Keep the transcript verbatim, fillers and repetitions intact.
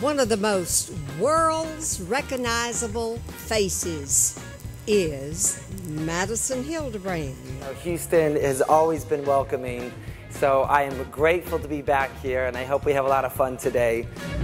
One of the most world's recognizable faces is Madison Hildebrand. Houston has always been welcoming, so I am grateful to be back here, and I hope we have a lot of fun today.